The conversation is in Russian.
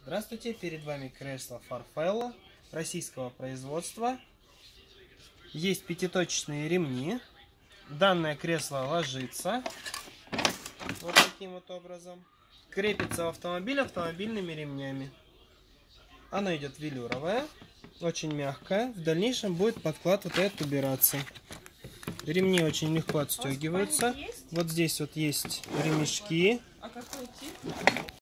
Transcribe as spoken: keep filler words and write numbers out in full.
Здравствуйте, перед вами кресло Farfelo российского производства. Есть пятиточечные ремни. Данное кресло ложится вот таким вот образом. Крепится в автомобиль автомобильными ремнями. Оно идет велюровое, очень мягкое. В дальнейшем будет подклад вот этот убираться. Ремни очень легко отстегиваются. Вот здесь вот есть ремешки. А какой тип?